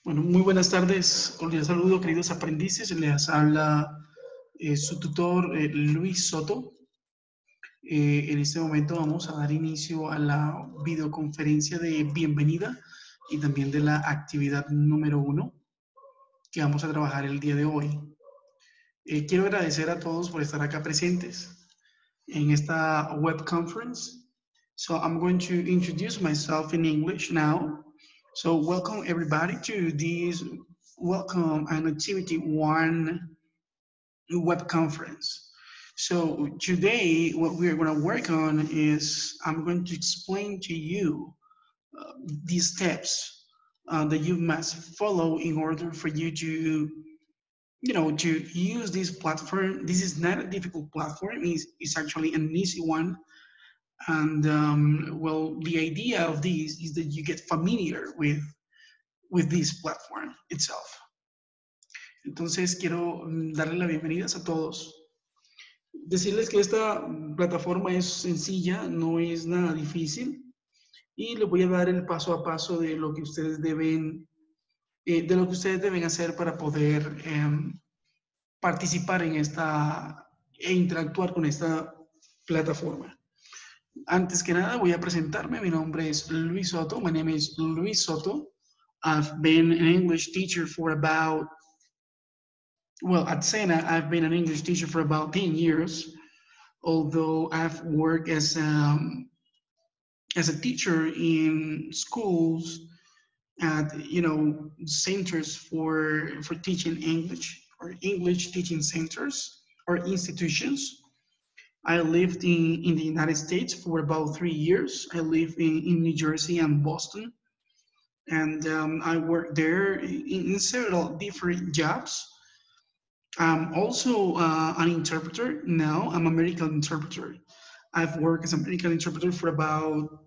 Bueno, muy buenas tardes, cordial saludo, queridos aprendices. Les habla su tutor Luis Soto. En este momento vamos a dar inicio a la videoconferencia de bienvenida y también de la actividad número 1 que vamos a trabajar el día de hoy. Quiero agradecer a todos por estar acá presentes en esta web conference. So I'm going to introduce myself in English now. So welcome everybody to this welcome and activity 1 web conference. So today what we're going to work on is I'm going to explain to you uh, these steps that you must follow in order for you to to use this platform. This is not a difficult platform. It's actually an easy one. And well, the idea of this is that you get familiar with this platform itself. Entonces quiero darle las bienvenidas a todos. Decirles que esta plataforma es sencilla, no es nada difícil y les voy a dar el paso a paso de lo que ustedes deben hacer para poder participar en esta e interactuar con esta plataforma. Antes que nada voy a presentarme. Mi nombre es Luis Soto. My name is Luis Soto. I've been an English teacher for about, well, at Sena, I've been an English teacher for about 10 years, although I've worked as a teacher in schools at, centers for teaching English, or English teaching centers or institutions. I lived in the United States for about 3 years. I lived in New Jersey and Boston. And I worked there in several different jobs. I'm also an interpreter now. I'm a medical interpreter. I've worked as a medical interpreter for about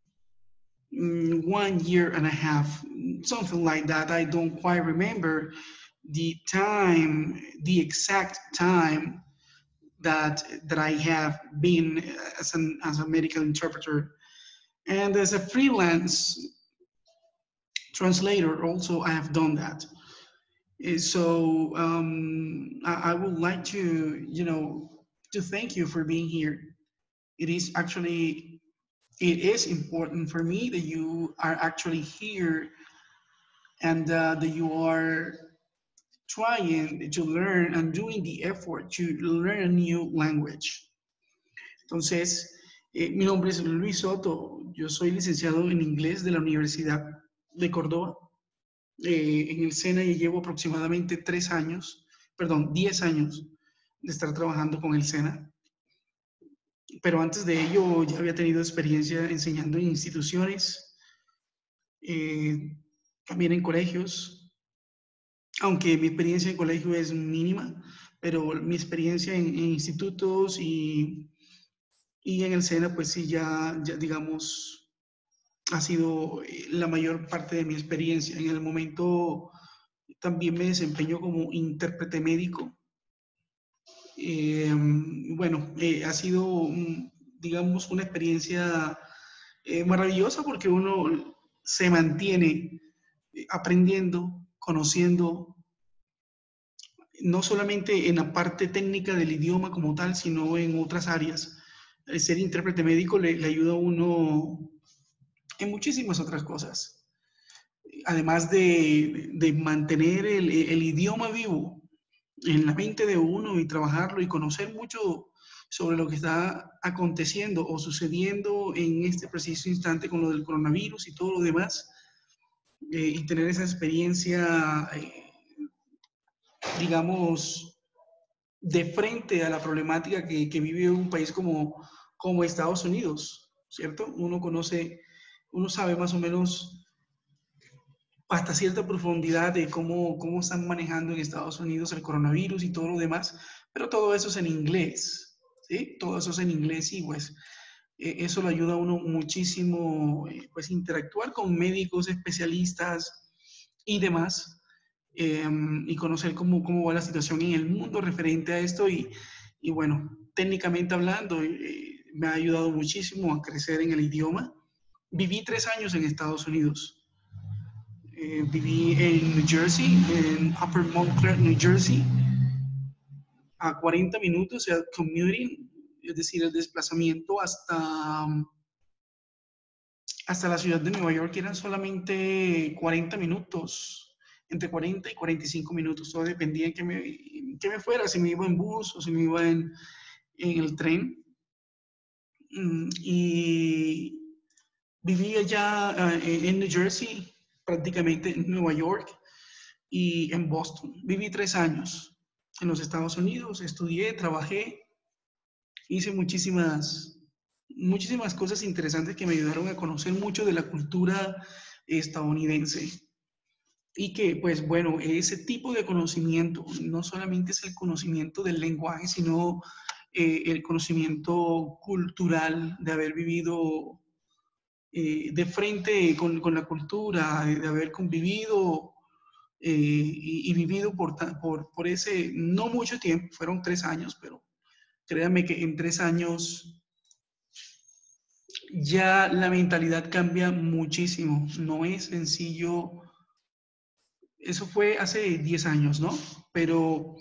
1 year and a half, something like that. I don't quite remember the time, the exact time that I have been as a medical interpreter. And as a freelance translator, also I have done that. So I would like to, to thank you for being here. It is actually, it is important for me that you are actually here and that you are trying to learn and doing the effort to learn a new language. Entonces, mi nombre es Luis Soto, yo soy licenciado en inglés de la Universidad de Córdoba. En el SENA ya llevo aproximadamente 3 años, perdón, 10 años de estar trabajando con el SENA. Pero antes de ello ya había tenido experiencia enseñando en instituciones, también en colegios, aunque mi experiencia en colegio es mínima, pero mi experiencia en institutos y en el SENA, pues sí, ya digamos, ha sido la mayor parte de mi experiencia. En el momento también me desempeño como intérprete médico. Bueno, ha sido, digamos, una experiencia maravillosa porque uno se mantiene aprendiendo, conociendo, no solamente en la parte técnica del idioma como tal, sino en otras áreas. El ser intérprete médico le ayuda a uno en muchísimas otras cosas. Además de mantener el idioma vivo en la mente de uno y trabajarlo y conocer mucho sobre lo que está aconteciendo o sucediendo en este preciso instante con lo del coronavirus y todo lo demás, y tener esa experiencia, digamos, de frente a la problemática que vive un país como Estados Unidos, ¿cierto? Uno conoce, uno sabe más o menos hasta cierta profundidad de cómo están manejando en Estados Unidos el coronavirus y todo lo demás, pero todo eso es en inglés, ¿sí? Todo eso es en inglés y pues eso le ayuda a uno muchísimo, pues interactuar con médicos, especialistas y demás, y conocer cómo va la situación en el mundo referente a esto y bueno, técnicamente hablando, me ha ayudado muchísimo a crecer en el idioma. Viví 3 años en Estados Unidos. Viví en New Jersey, en Upper Montclair, New Jersey, a 40 minutos, o sea, commuting, es decir, el desplazamiento hasta la ciudad de Nueva York eran solamente 40 minutos, entre 40 y 45 minutos, todo dependía en qué me fuera, si me iba en bus o si me iba en el tren. Y viví allá en New Jersey, prácticamente en Nueva York y en Boston. Viví 3 años en los Estados Unidos, estudié, trabajé, hice muchísimas cosas interesantes que me ayudaron a conocer mucho de la cultura estadounidense. Y que, pues bueno, ese tipo de conocimiento no solamente es el conocimiento del lenguaje, sino el conocimiento cultural de haber vivido de frente con la cultura, de haber convivido y vivido por ese, no mucho tiempo, fueron 3 años, pero créanme que en 3 años ya la mentalidad cambia muchísimo. No es sencillo. Eso fue hace 10 años, ¿no? Pero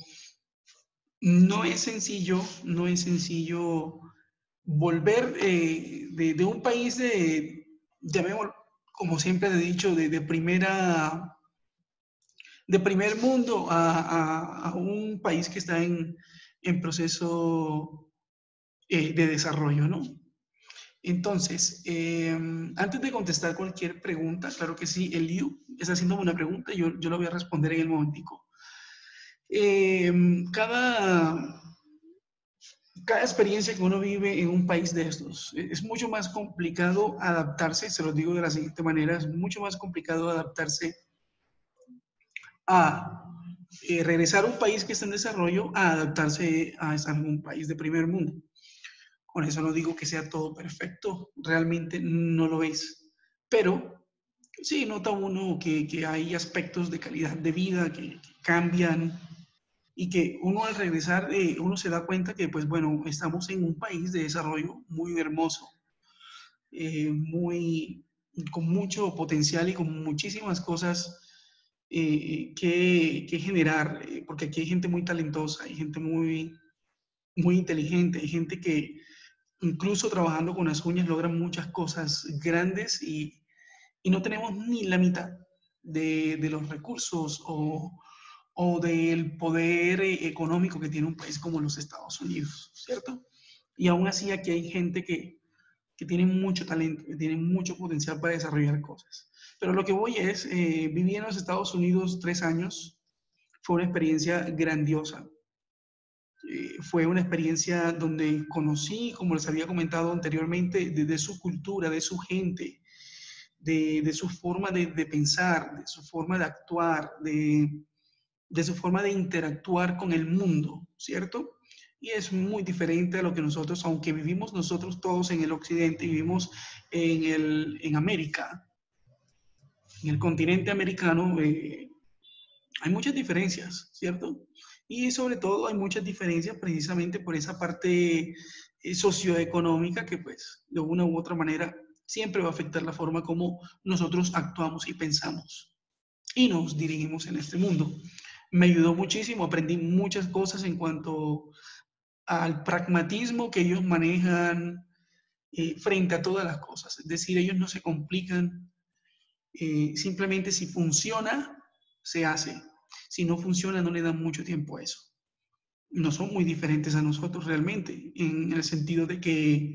no es sencillo volver de un país llamémoslo, como siempre he dicho, de primer mundo a un país que está en proceso de desarrollo, ¿no? Entonces, antes de contestar cualquier pregunta, claro que sí, Eliu está haciendo una pregunta, yo la voy a responder en el momentico. Eh, cada, cada experiencia que uno vive en un país de estos es mucho más complicado adaptarse, se lo digo de la siguiente manera, es mucho más complicado adaptarse a regresar a un país que está en desarrollo a adaptarse a estar en un país de primer mundo. Con eso no digo que sea todo perfecto, realmente no lo es, pero sí nota uno que hay aspectos de calidad de vida que cambian y que uno al regresar, uno se da cuenta que, pues bueno, estamos en un país de desarrollo muy hermoso, muy, con mucho potencial y con muchísimas cosas que generar, porque aquí hay gente muy talentosa, hay gente muy inteligente, hay gente que incluso trabajando con las uñas logra muchas cosas grandes y no tenemos ni la mitad de los recursos o del poder económico que tiene un país como los Estados Unidos, ¿cierto? Y aún así aquí hay gente que tiene mucho talento, que tiene mucho potencial para desarrollar cosas. Pero lo que voy es, viví en los Estados Unidos 3 años, fue una experiencia grandiosa. Fue una experiencia donde conocí, como les había comentado anteriormente, de su cultura, de su gente, de su forma de pensar, de su forma de actuar, de su forma de interactuar con el mundo, ¿cierto? Y es muy diferente a lo que nosotros, aunque vivimos nosotros todos en el occidente, vivimos en América, en el continente americano, hay muchas diferencias, ¿cierto? Y sobre todo hay muchas diferencias precisamente por esa parte socioeconómica que pues de una u otra manera siempre va a afectar la forma como nosotros actuamos y pensamos y nos dirigimos en este mundo. Me ayudó muchísimo, aprendí muchas cosas en cuanto al pragmatismo que ellos manejan frente a todas las cosas. Es decir, ellos no se complican, simplemente si funciona, se hace. Si no funciona, no le dan mucho tiempo a eso. No son muy diferentes a nosotros realmente, en el sentido de que,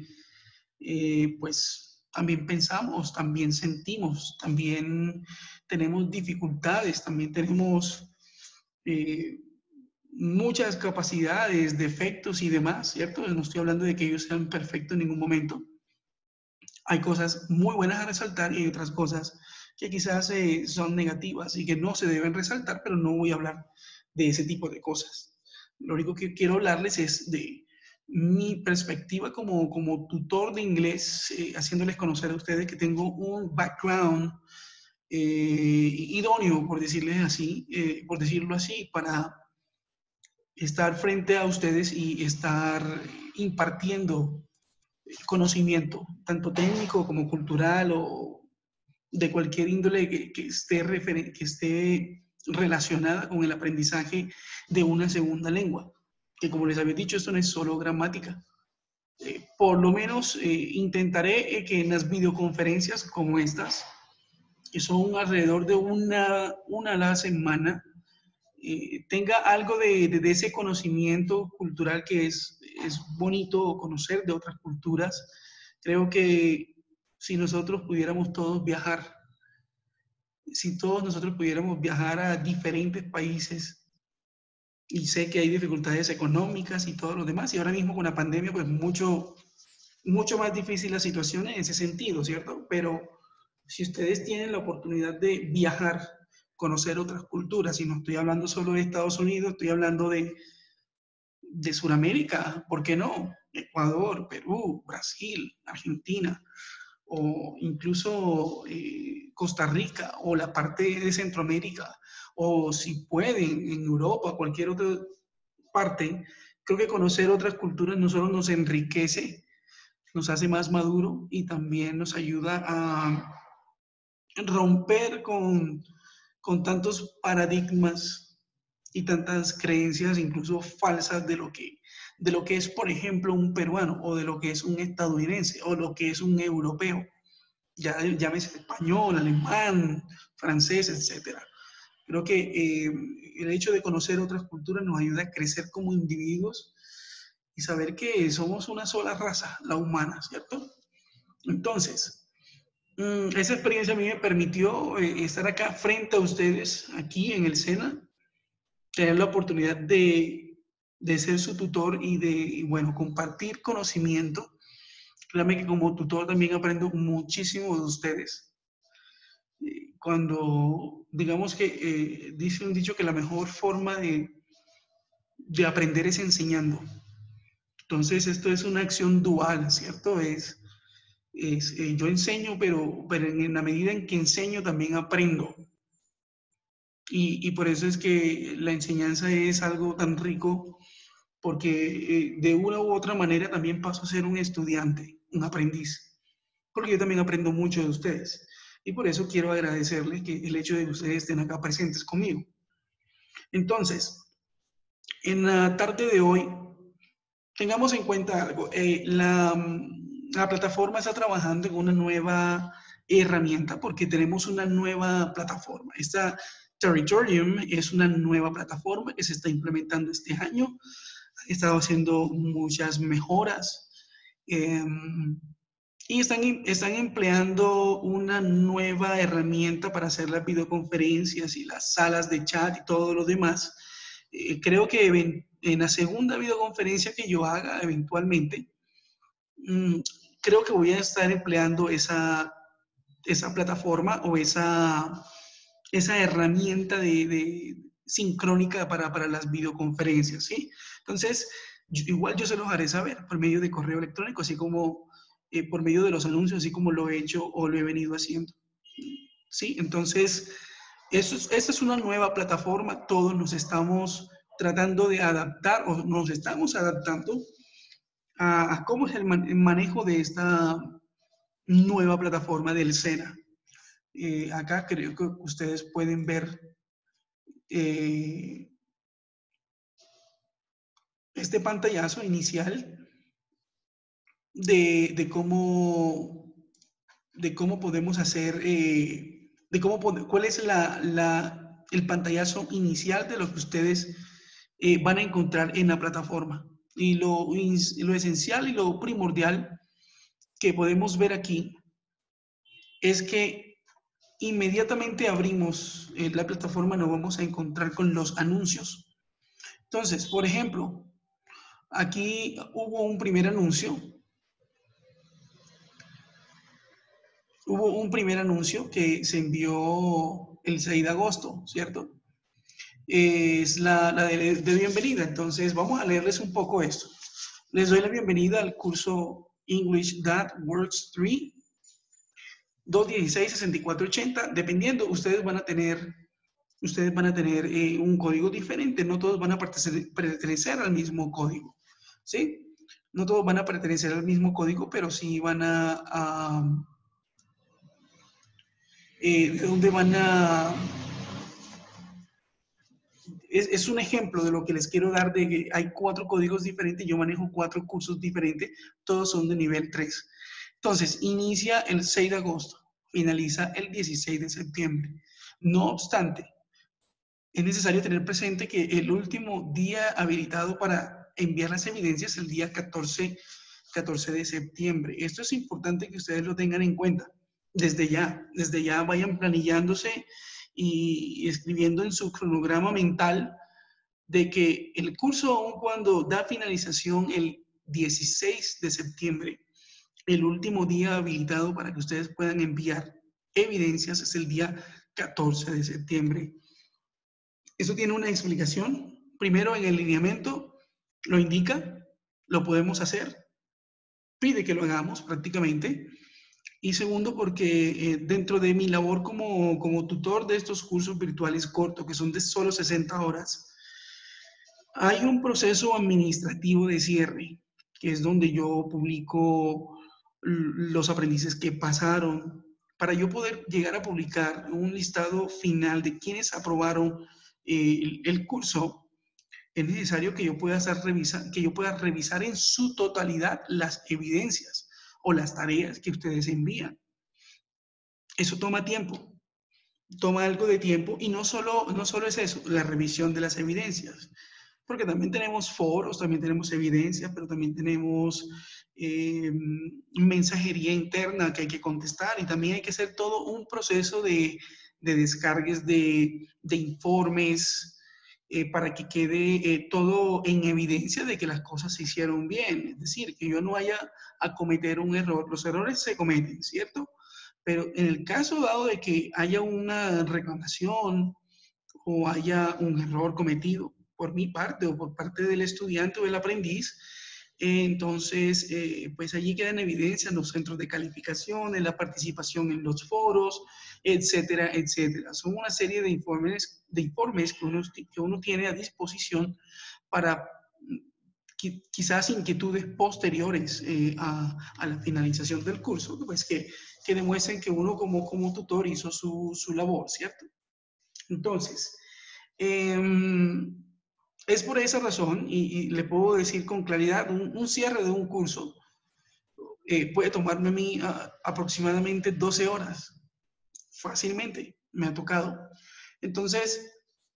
pues, también pensamos, también sentimos, también tenemos dificultades, también tenemos eh, muchas capacidades, defectos y demás, ¿cierto? No estoy hablando de que ellos sean perfectos en ningún momento. Hay cosas muy buenas a resaltar y hay otras cosas que quizás son negativas y que no se deben resaltar, pero no voy a hablar de ese tipo de cosas. Lo único que quiero hablarles es de mi perspectiva como tutor de inglés, haciéndoles conocer a ustedes que tengo un background idóneo, por decirlo así, para estar frente a ustedes y estar impartiendo conocimiento, tanto técnico como cultural de cualquier índole que esté relacionada con el aprendizaje de una segunda lengua. Que como les había dicho, esto no es solo gramática. Por lo menos intentaré que en las videoconferencias como estas, que son alrededor de una a la semana, tenga algo de ese conocimiento cultural que es bonito conocer de otras culturas. Creo que si nosotros pudiéramos todos viajar, si todos nosotros pudiéramos viajar a diferentes países, y sé que hay dificultades económicas y todo lo demás, y ahora mismo con la pandemia, pues mucho más difícil la situación en ese sentido, ¿cierto? Pero si ustedes tienen la oportunidad de viajar, conocer otras culturas, y no estoy hablando solo de Estados Unidos, estoy hablando de Sudamérica, ¿por qué no? Ecuador, Perú, Brasil, Argentina, o incluso Costa Rica, o la parte de Centroamérica, o si pueden, en Europa, cualquier otra parte, creo que conocer otras culturas no solo nos enriquece, nos hace más maduro y también nos ayuda a romper con tantos paradigmas y tantas creencias, incluso falsas, de lo que es, por ejemplo, un peruano, o de lo que es un estadounidense, o lo que es un europeo, ya llámese español, alemán, francés, etcétera. Creo que el hecho de conocer otras culturas nos ayuda a crecer como individuos y saber que somos una sola raza, la humana, ¿cierto? Entonces, esa experiencia a mí me permitió estar acá frente a ustedes, aquí en el SENA, tener la oportunidad de ser su tutor y de, bueno, compartir conocimiento. Créame que como tutor también aprendo muchísimo de ustedes. Cuando, digamos que, dice un dicho que la mejor forma de aprender es enseñando. Entonces, esto es una acción dual, ¿cierto? Yo enseño, pero en la medida en que enseño también aprendo. Y por eso es que la enseñanza es algo tan rico, porque de una u otra manera también paso a ser un estudiante, un aprendiz, porque yo también aprendo mucho de ustedes. Y por eso quiero agradecerles que el hecho de que ustedes estén acá presentes conmigo. Entonces, en la tarde de hoy, tengamos en cuenta algo. La plataforma está trabajando en una nueva herramienta porque tenemos una nueva plataforma. Esta Territorium es una nueva plataforma que se está implementando este año. He estado haciendo muchas mejoras eh, y están empleando una nueva herramienta para hacer las videoconferencias y las salas de chat y todo lo demás. Creo que en la segunda videoconferencia que yo haga eventualmente, mm, creo que voy a estar empleando esa plataforma o esa herramienta de sincrónica para las videoconferencias, ¿sí? Entonces, igual yo se los haré saber por medio de correo electrónico, así como por medio de los anuncios, así como lo he hecho o lo he venido haciendo, ¿sí? Entonces, esta es una nueva plataforma, todos nos estamos tratando de adaptar o nos estamos adaptando a cómo es el manejo de esta nueva plataforma del SENA. Acá creo que ustedes pueden ver eh, este pantallazo inicial de cómo podemos hacer, cuál es el pantallazo inicial de lo que ustedes van a encontrar en la plataforma. Y lo esencial y lo primordial que podemos ver aquí es que inmediatamente abrimos la plataforma, nos vamos a encontrar con los anuncios. Entonces, por ejemplo, aquí hubo un primer anuncio. Hubo un primer anuncio que se envió el 6 de agosto, ¿cierto? Es la de bienvenida. Entonces, vamos a leerles un poco esto. Les doy la bienvenida al curso English That Works 3, 216-6480. Dependiendo, ustedes van a tener un código diferente. No todos van a pertenecer al mismo código, ¿sí? No todos van a pertenecer al mismo código, pero sí van de dónde van a... Es un ejemplo de lo que les quiero dar, de que hay 4 códigos diferentes, yo manejo 4 cursos diferentes, todos son de nivel 3. Entonces, inicia el 6 de agosto, finaliza el 16 de septiembre. No obstante, es necesario tener presente que el último día habilitado para enviar las evidencias es el día 14 de septiembre. Esto es importante que ustedes lo tengan en cuenta. Desde ya vayan planillándose y escribiendo en su cronograma mental de que el curso, aun cuando da finalización el 16 de septiembre, el último día habilitado para que ustedes puedan enviar evidencias es el día 14 de septiembre. Eso tiene una explicación. Primero, en el lineamiento lo indica, lo podemos hacer, pide que lo hagamos prácticamente. Y segundo, porque dentro de mi labor como tutor de estos cursos virtuales cortos, que son de solo 60 horas, hay un proceso administrativo de cierre, que es donde yo publico los aprendices que pasaron, para yo poder llegar a publicar un listado final de quienes aprobaron el curso. Es necesario que yo pueda revisar en su totalidad las evidencias o las tareas que ustedes envían. Eso toma tiempo, toma algo de tiempo, y no solo es eso, la revisión de las evidencias, porque también tenemos foros, también tenemos evidencias, pero también tenemos mensajería interna que hay que contestar, y también hay que hacer todo un proceso de descargues de informes para que quede todo en evidencia de que las cosas se hicieron bien. Es decir, que yo no vaya a cometer un error. Los errores se cometen, ¿cierto? Pero en el caso dado de que haya una reclamación o haya un error cometido por mi parte o por parte del estudiante o del aprendiz, entonces, pues allí quedan evidencias en los centros de calificación, en la participación en los foros, etcétera, etcétera. Son una serie de informes que uno tiene a disposición para quizás inquietudes posteriores a la finalización del curso, pues que demuestren que uno como tutor hizo su labor, ¿cierto? Entonces, eh, es por esa razón, y le puedo decir con claridad, un cierre de un curso puede tomarme a mí aproximadamente 12 horas, fácilmente, me ha tocado. Entonces,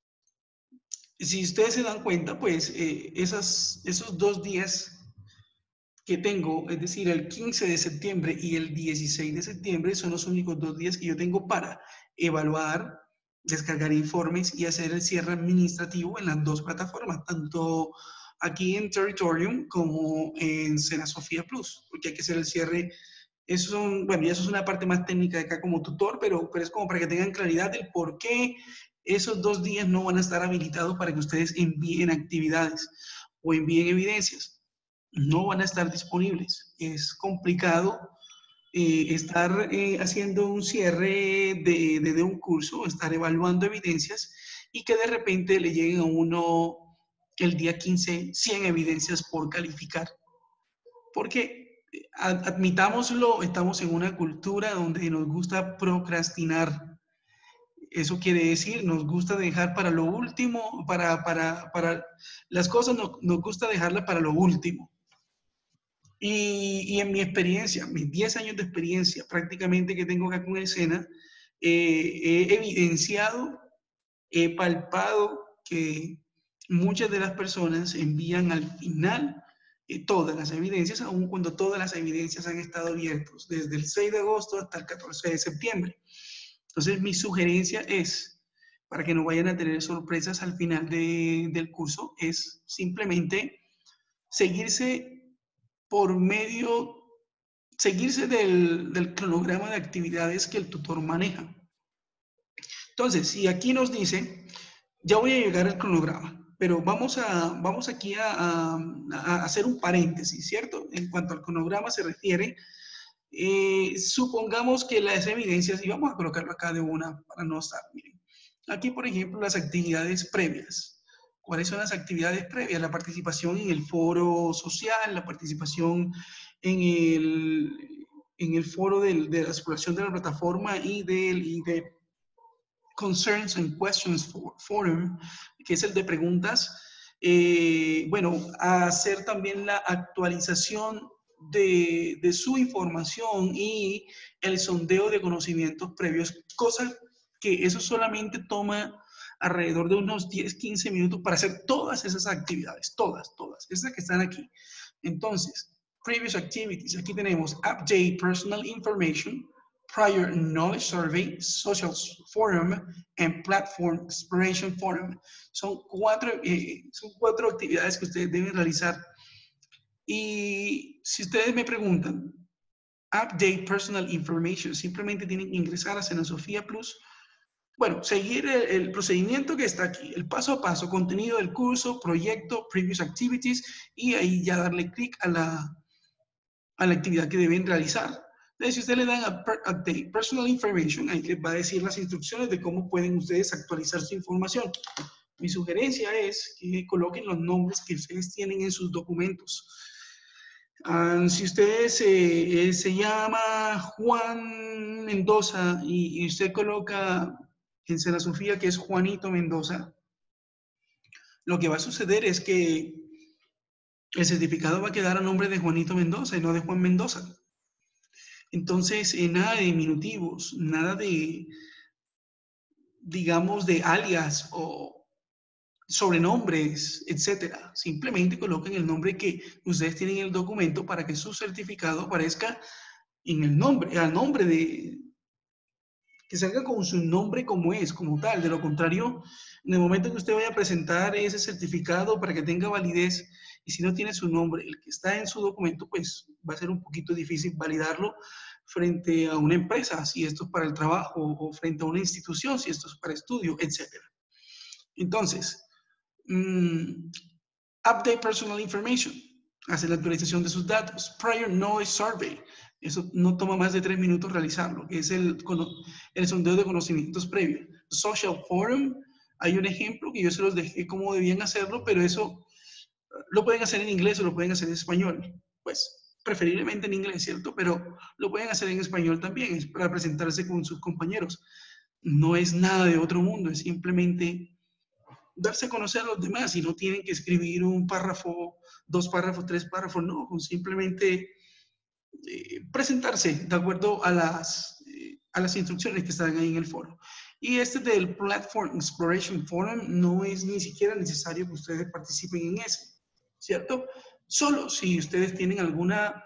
si ustedes se dan cuenta, pues esos 2 días que tengo, es decir, el 15 de septiembre y el 16 de septiembre, son los únicos 2 días que yo tengo para evaluar, descargar informes y hacer el cierre administrativo en las 2 plataformas, tanto aquí en Territorium como en Sena Sofía Plus, porque hay que hacer el cierre. Bueno, ya eso es una parte más técnica de acá como tutor, pero es como para que tengan claridad del por qué esos 2 días no van a estar habilitados para que ustedes envíen actividades o envíen evidencias. No van a estar disponibles. Es complicado estar haciendo un cierre de un curso, estar evaluando evidencias y que de repente le lleguen a uno el día 15 100 evidencias por calificar. Porque, admitámoslo, estamos en una cultura donde nos gusta procrastinar. Eso quiere decir, nos gusta dejar para lo último, para las cosas nos gusta dejarlas para lo último. Y en mi experiencia, mis 10 años de experiencia prácticamente que tengo acá con el SENA, he evidenciado, he palpado que muchas de las personas envían al final todas las evidencias, aun cuando todas las evidencias han estado abiertas desde el 6 de agosto hasta el 14 de septiembre. Entonces, mi sugerencia es, para que no vayan a tener sorpresas al final del curso, es simplemente seguirse seguirse del cronograma de actividades que el tutor maneja. Entonces, si aquí nos dice, ya voy a llegar al cronograma, pero vamos aquí a hacer un paréntesis, ¿cierto? En cuanto al cronograma se refiere, supongamos que las evidencias, y vamos a colocarlo acá de una para no estar, miren. Aquí, por ejemplo, las actividades previas. ¿Cuáles son las actividades previas? La participación en el foro social, la participación en en el foro de la exploración de la plataforma y de Concerns and Questions Forum, que es el de preguntas. Bueno, a hacer también la actualización de su información y el sondeo de conocimientos previos, cosa que eso solamente toma alrededor de unos 10-15 minutos para hacer todas esas actividades, todas, esas que están aquí. Entonces, previous activities, aquí tenemos update personal information, prior knowledge survey, social forum, and platform exploration forum. Son cuatro actividades que ustedes deben realizar. Y si ustedes me preguntan, update personal information, simplemente tienen que ingresar a Senasofía Plus. Bueno, seguir el procedimiento que está aquí, el paso a paso, contenido del curso, proyecto, previous activities, y ahí ya darle clic a la actividad que deben realizar. Entonces, si ustedes le dan a Update Personal Information, ahí les va a decir las instrucciones de cómo pueden ustedes actualizar su información. Mi sugerencia es que coloquen los nombres que ustedes tienen en sus documentos. Si ustedes se llama Juan Mendoza y usted coloca en Senasofía que es Juanito Mendoza, lo que va a suceder es que el certificado va a quedar a nombre de Juanito Mendoza y no de Juan Mendoza. Entonces, nada de diminutivos, nada de, digamos, de alias o sobrenombres, etcétera. Simplemente coloquen el nombre que ustedes tienen en el documento para que su certificado aparezca en el nombre, al nombre de, que salga con su nombre como es, como tal. De lo contrario, en el momento que usted vaya a presentar ese certificado para que tenga validez, y si no tiene su nombre, el que está en su documento, pues va a ser un poquito difícil validarlo frente a una empresa, si esto es para el trabajo, o frente a una institución, si esto es para estudio, etc. Entonces, update personal information, hacer la actualización de sus datos. Prior knowledge survey, eso no toma más de 3 minutos realizarlo, que es el sondeo de conocimientos previos. Social forum, hay un ejemplo que yo se los dejé cómo debían hacerlo, pero eso lo pueden hacer en inglés o lo pueden hacer en español. Pues preferiblemente en inglés, ¿cierto? Pero lo pueden hacer en español también, es para presentarse con sus compañeros. No es nada de otro mundo, es simplemente darse a conocer a los demás y no tienen que escribir un párrafo, 2 párrafos, 3 párrafos, no, con simplemente presentarse de acuerdo a las instrucciones que están ahí en el foro. Y este del Platform Exploration Forum no es ni siquiera necesario que ustedes participen en ese, ¿cierto? Solo si ustedes tienen alguna,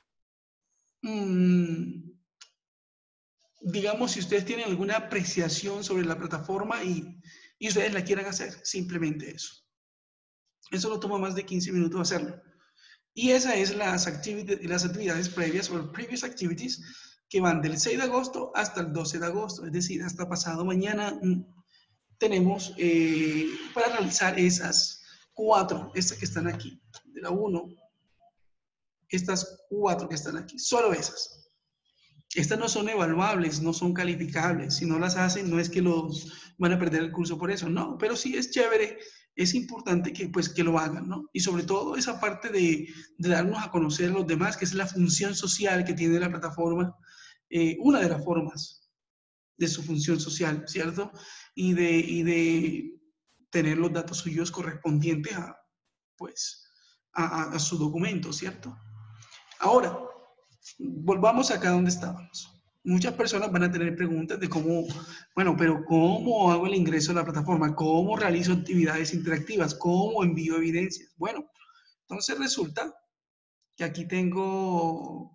digamos, si ustedes tienen alguna apreciación sobre la plataforma y ustedes la quieran hacer, simplemente eso. Eso no toma más de 15 minutos hacerlo. Y esas es las actividades previas o previous activities que van del 6 de agosto hasta el 12 de agosto, es decir, hasta pasado mañana tenemos para realizar esas 4, estas que están aquí, de la 1, estas 4 que están aquí, solo esas. Estas no son evaluables, no son calificables. Si no las hacen, no es que los van a perder el curso por eso, no. Pero sí es chévere, es importante que, pues, que lo hagan, ¿no? Y sobre todo esa parte de darnos a conocer a los demás, que es la función social que tiene la plataforma, una de las formas de su función social, ¿cierto? Y de tener los datos suyos correspondientes a, pues, a su documento, ¿cierto? Ahora, volvamos acá donde estábamos. Muchas personas van a tener preguntas de cómo, bueno, pero ¿cómo hago el ingreso a la plataforma? ¿Cómo realizo actividades interactivas? ¿Cómo envío evidencias? Bueno, entonces resulta que aquí tengo,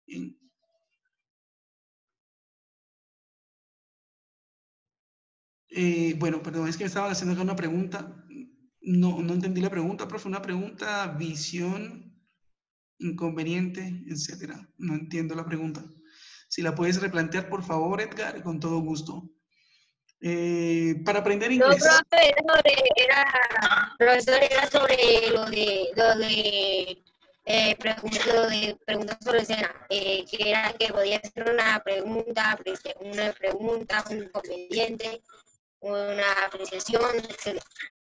bueno, perdón, es que me estaban haciendo una pregunta. No, no entendí la pregunta, pero fue una pregunta, visión, inconveniente, etcétera. No entiendo la pregunta. Si la puedes replantear, por favor, Edgar, con todo gusto. Para aprender No, inglés. profe, profesor, era sobre lo de preguntas sobre escena, que era que podía hacer una pregunta, un inconveniente, una apreciación, etc.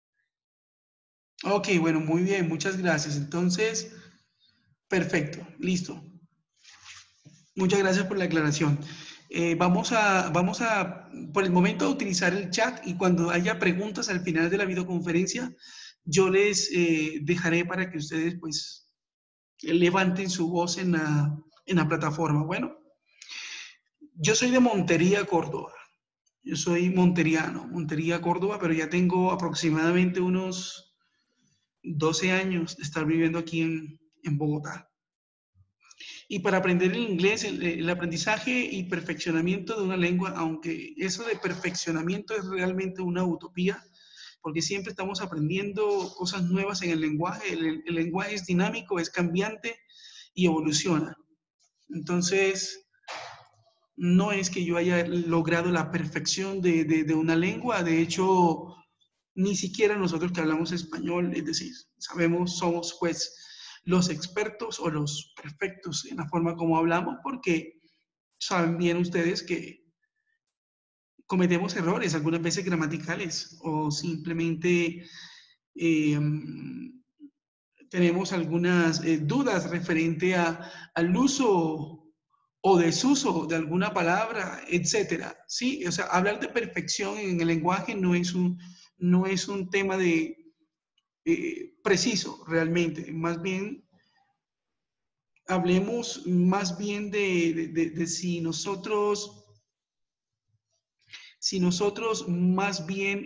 Ok, bueno, muy bien, muchas gracias. Entonces, perfecto, listo. Muchas gracias por la aclaración. Vamos a, por el momento, a utilizar el chat y cuando haya preguntas al final de la videoconferencia, yo les dejaré para que ustedes, pues, levanten su voz en la plataforma. Bueno, yo soy de Montería, Córdoba. Yo soy monteriano, Montería, Córdoba, pero ya tengo aproximadamente unos 12 años de estar viviendo aquí en Bogotá. Y para aprender el inglés, el aprendizaje y perfeccionamiento de una lengua, aunque eso de perfeccionamiento es realmente una utopía, porque siempre estamos aprendiendo cosas nuevas en el lenguaje. El lenguaje es dinámico, es cambiante y evoluciona. Entonces, no es que yo haya logrado la perfección de una lengua, de hecho, ni siquiera nosotros que hablamos español, es decir, sabemos, somos pues los expertos o los perfectos en la forma como hablamos, porque saben bien ustedes que cometemos errores, algunas veces gramaticales, o simplemente eh, tenemos algunas dudas referente al uso o desuso de alguna palabra, etcétera. Sí, o sea, hablar de perfección en el lenguaje no es un tema de preciso realmente, más bien hablemos más bien de si nosotros más bien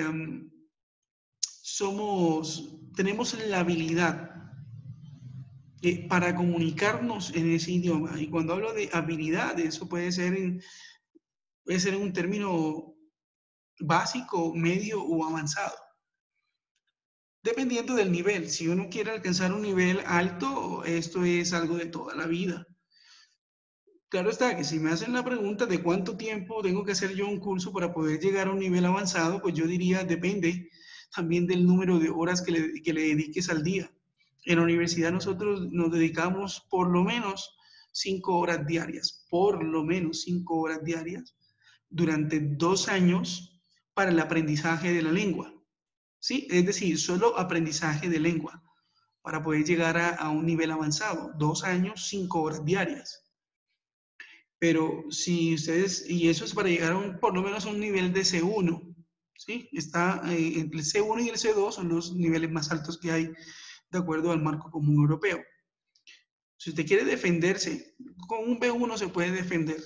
tenemos la habilidad para comunicarnos en ese idioma. Y cuando hablo de habilidad, eso puede ser un término básico, medio o avanzado. Dependiendo del nivel, si uno quiere alcanzar un nivel alto, esto es algo de toda la vida. Claro está que si me hacen la pregunta de cuánto tiempo tengo que hacer yo un curso para poder llegar a un nivel avanzado, pues yo diría depende también del número de horas que le dediques al día. En la universidad nosotros nos dedicamos por lo menos 5 horas diarias, por lo menos 5 horas diarias, durante 2 años para el aprendizaje de la lengua. ¿Sí? Es decir, solo aprendizaje de lengua para poder llegar a un nivel avanzado. 2 años, 5 horas diarias. Pero si ustedes, y eso es para llegar a por lo menos a un nivel de C1, ¿sí? Está entre el C1 y el C2 son los niveles más altos que hay de acuerdo al marco común europeo. Si usted quiere defenderse, con un B1 se puede defender.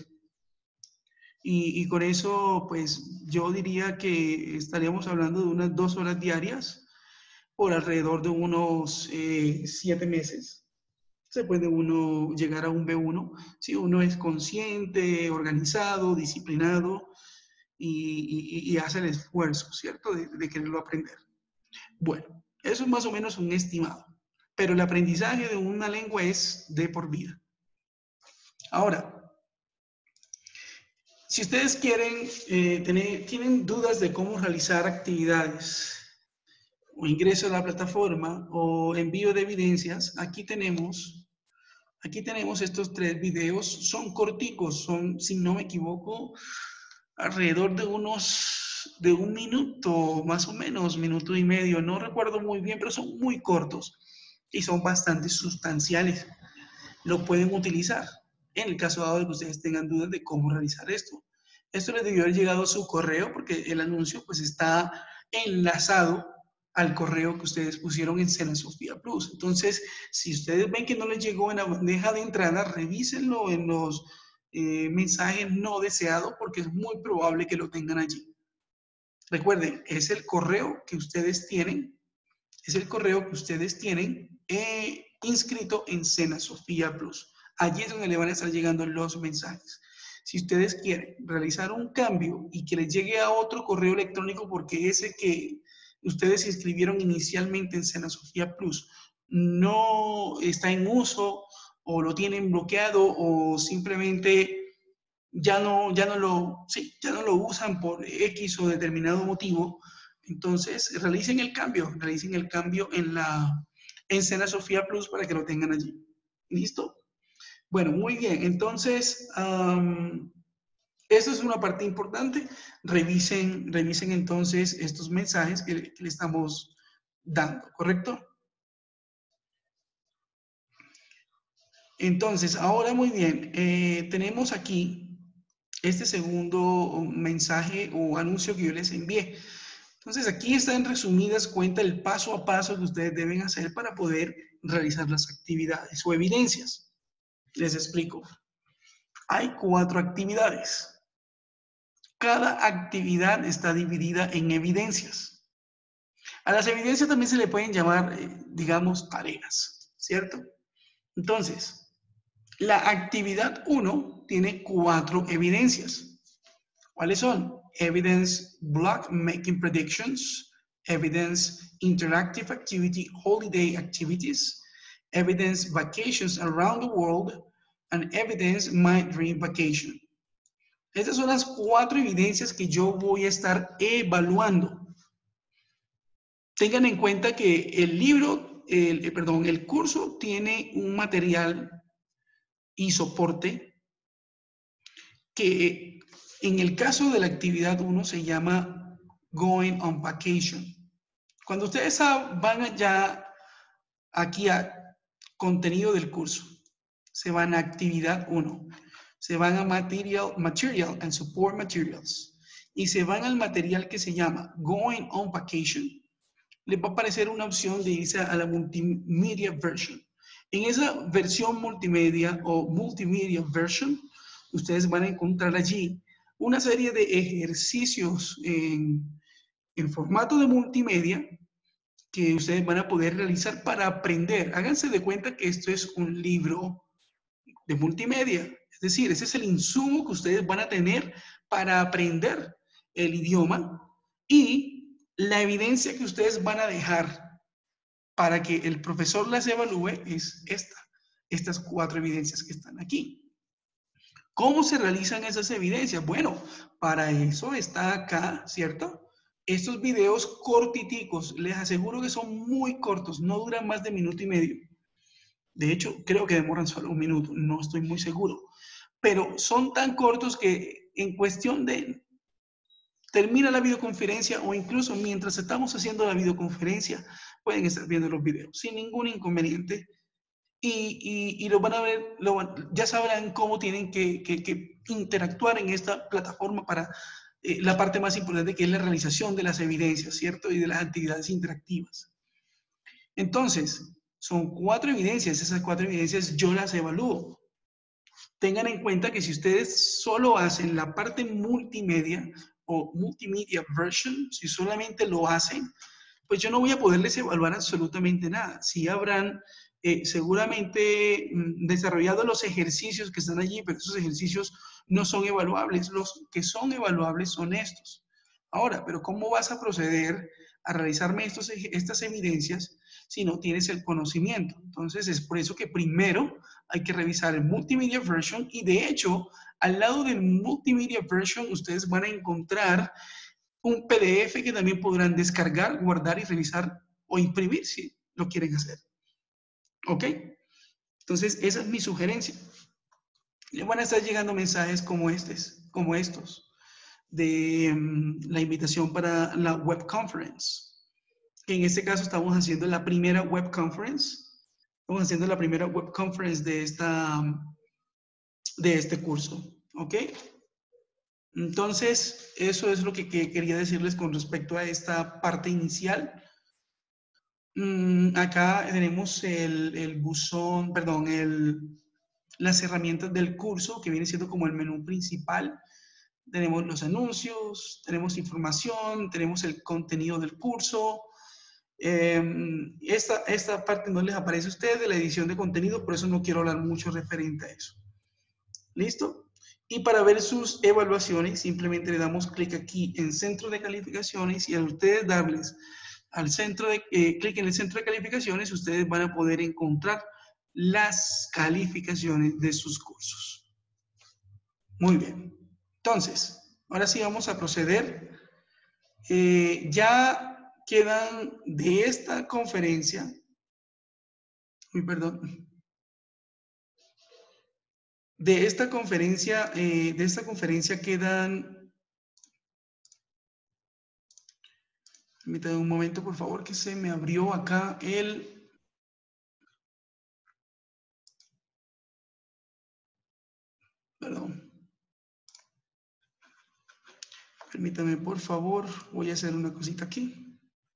Y con eso, pues yo diría que estaríamos hablando de unas 2 horas diarias por alrededor de unos 7 meses. Se puede uno llegar a un B1 si uno es consciente, organizado, disciplinado y hace el esfuerzo, ¿cierto?, de quererlo aprender. Bueno, eso es más o menos un estimado, pero el aprendizaje de una lengua es de por vida. Ahora, si ustedes quieren, tienen dudas de cómo realizar actividades o ingreso a la plataforma o envío de evidencias, aquí tenemos estos 3 videos, son corticos, son, si no me equivoco, alrededor de un minuto, más o menos, minuto y medio, no recuerdo muy bien, pero son muy cortos y son bastante sustanciales. Lo pueden utilizar en el caso dado de que ustedes tengan dudas de cómo realizar esto. Esto les debió haber llegado a su correo porque el anuncio pues está enlazado al correo que ustedes pusieron en Sena Sofía Plus. Entonces, si ustedes ven que no les llegó en la bandeja de entrada, revísenlo en los mensajes no deseados porque es muy probable que lo tengan allí. Recuerden, es el correo que ustedes tienen, inscrito en Sena Sofía Plus. Allí es donde le van a estar llegando los mensajes. Si ustedes quieren realizar un cambio y que les llegue a otro correo electrónico porque ese que ustedes inscribieron inicialmente en Sena Sofía Plus no está en uso o lo tienen bloqueado o simplemente ya no lo usan por X o determinado motivo, entonces realicen el cambio en Sena Sofía Plus para que lo tengan allí. ¿Listo? Bueno, muy bien. Entonces, eso es una parte importante. Revisen entonces estos mensajes que le estamos dando, ¿correcto? Entonces, ahora muy bien, tenemos aquí este segundo mensaje o anuncio que yo les envié. Entonces, aquí está en resumidas cuentas el paso a paso que ustedes deben hacer para poder realizar las actividades o evidencias. Les explico. Hay 4 actividades. Cada actividad está dividida en evidencias. A las evidencias también se le pueden llamar, digamos, tareas, ¿cierto? Entonces, la actividad 1 tiene 4 evidencias. ¿Cuáles son? Evidence Block Making Predictions, Evidence Interactive Activity Holiday Activities, Evidence Vacations Around the World, and Evidence My Dream Vacation. Estas son las 4 evidencias que yo voy a estar evaluando. Tengan en cuenta que el libro, el curso tiene un material y soporte que en el caso de la actividad 1 se llama Going on Vacation. Cuando ustedes van ya aquí a contenido del curso, se van a actividad 1, se van a material and support materials y se van al material que se llama Going on Vacation, les va a aparecer una opción de irse a la multimedia version. En esa versión multimedia o multimedia version, ustedes van a encontrar allí una serie de ejercicios en formato de multimedia que ustedes van a poder realizar para aprender. Háganse de cuenta que esto es un libro de multimedia. Es decir, ese es el insumo que ustedes van a tener para aprender el idioma y la evidencia que ustedes van a dejar para que el profesor las evalúe es estas 4 evidencias que están aquí. ¿Cómo se realizan esas evidencias? Bueno, para eso está acá, ¿cierto? Estos videos cortiticos, les aseguro que son muy cortos, no duran más de minuto y medio. De hecho, creo que demoran solo un minuto, no estoy muy seguro. Pero son tan cortos que en cuestión de termina la videoconferencia o incluso mientras estamos haciendo la videoconferencia, pueden estar viendo los videos sin ningún inconveniente y lo van a ver, ya sabrán cómo tienen que interactuar en esta plataforma para la parte más importante que es la realización de las evidencias, ¿cierto? Y de las actividades interactivas. Entonces, son 4 evidencias, esas 4 evidencias yo las evalúo. Tengan en cuenta que si ustedes solo hacen la parte multimedia o multimedia version, si solamente lo hacen, pues yo no voy a poderles evaluar absolutamente nada. Sí habrán seguramente desarrollado los ejercicios que están allí, pero esos ejercicios no son evaluables. Los que son evaluables son estos. Ahora, pero ¿cómo vas a proceder a realizarme estas evidencias si no tienes el conocimiento? Entonces, es por eso que primero hay que revisar el multimedia version y de hecho, al lado del multimedia version, ustedes van a encontrar un PDF que también podrán descargar, guardar y revisar o imprimir si lo quieren hacer. ¿Ok? Entonces, esa es mi sugerencia. Le van a estar llegando mensajes como estos, de la invitación para la web conference. En este caso estamos haciendo la primera web conference. Estamos haciendo la primera web conference de este curso. ¿Ok? Entonces, eso es lo que quería decirles con respecto a esta parte inicial. Acá tenemos el buzón, perdón, las herramientas del curso, que viene siendo como el menú principal. Tenemos los anuncios, tenemos información, tenemos el contenido del curso. Esta parte no les aparece a ustedes de la edición de contenido, por eso no quiero hablar mucho referente a eso. ¿Listo? Y para ver sus evaluaciones, simplemente le damos clic aquí en Centro de Calificaciones y al ustedes darles al centro de clic en el centro de calificaciones, ustedes van a poder encontrar las calificaciones de sus cursos. Muy bien. Entonces, ahora sí vamos a proceder. Ya quedan de esta conferencia, perdón, de esta conferencia quedan. Permítanme un momento, por favor, que se me abrió acá Permítame, por favor, voy a hacer una cosita aquí.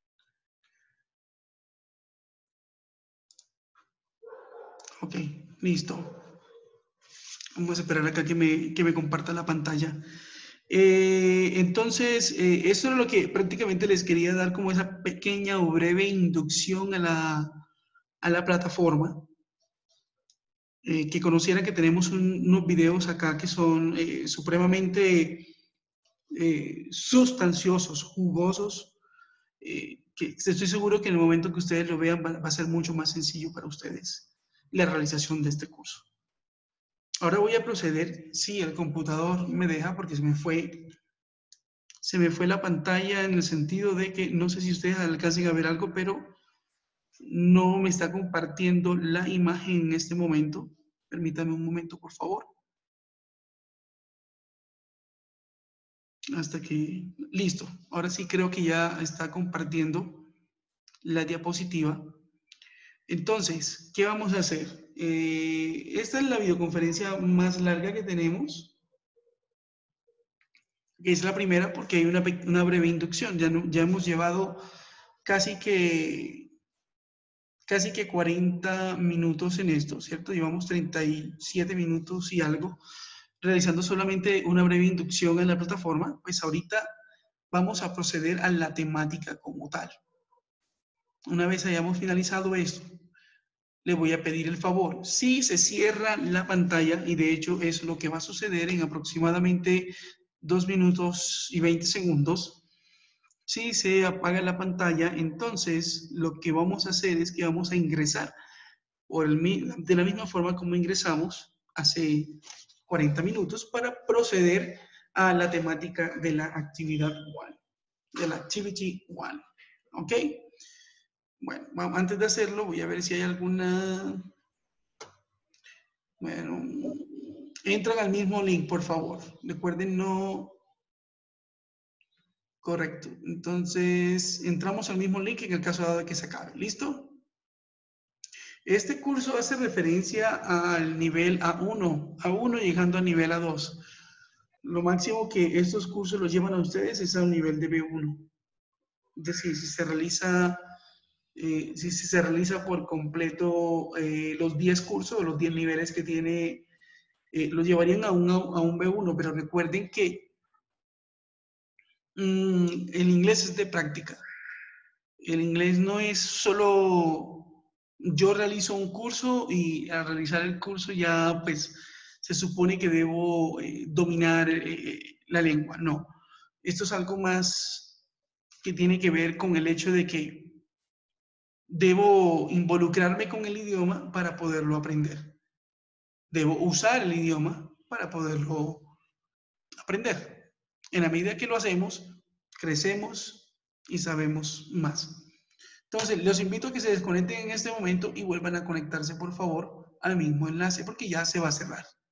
Ok, listo. Vamos a esperar acá que me comparta la pantalla. Entonces, eso es lo que prácticamente les quería dar como esa pequeña o breve inducción a la plataforma. Que conocieran que tenemos unos videos acá que son supremamente sustanciosos, jugosos, que estoy seguro que en el momento que ustedes lo vean va a ser mucho más sencillo para ustedes la realización de este curso. Ahora voy a proceder, sí, el computador me deja porque se me fue la pantalla en el sentido de que no sé si ustedes alcancen a ver algo, pero no me está compartiendo la imagen en este momento. Permítame un momento, por favor. Hasta que, listo. Ahora sí creo que ya está compartiendo la diapositiva. Entonces, ¿qué vamos a hacer? Esta es la videoconferencia más larga que tenemos. Es la primera porque hay una breve inducción. Ya hemos llevado casi que 40 minutos en esto, ¿cierto? Llevamos 37 minutos y algo realizando solamente una breve inducción en la plataforma. Pues ahorita vamos a proceder a la temática como tal. Una vez hayamos finalizado esto, le voy a pedir el favor. Si se cierra la pantalla, y de hecho es lo que va a suceder en aproximadamente 2 minutos y 20 segundos, si se apaga la pantalla, entonces lo que vamos a hacer es que vamos a ingresar de la misma forma como ingresamos hace 40 minutos para proceder a la temática de la actividad 1, de la Activity 1. ¿Ok? Bueno, antes de hacerlo, voy a ver si hay alguna... Bueno, entran al mismo link, por favor. Recuerden, no... Correcto. Entonces, entramos al mismo link en el caso de que se acabe. ¿Listo? Este curso hace referencia al nivel A1 llegando a nivel A2. Lo máximo que estos cursos los llevan a ustedes es a un nivel de B1. Es decir, si se realiza por completo los 10 cursos, los 10 niveles que tiene, los llevarían a un B1, pero recuerden que el inglés es de práctica. El inglés no es solo yo realizo un curso y al realizar el curso ya pues se supone que debo dominar la lengua. No, esto es algo más que tiene que ver con el hecho de que debo involucrarme con el idioma para poderlo aprender. Debo usar el idioma para poderlo aprender. En la medida que lo hacemos, crecemos y sabemos más. Entonces, los invito a que se desconecten en este momento y vuelvan a conectarse, por favor, al mismo enlace, porque ya se va a cerrar.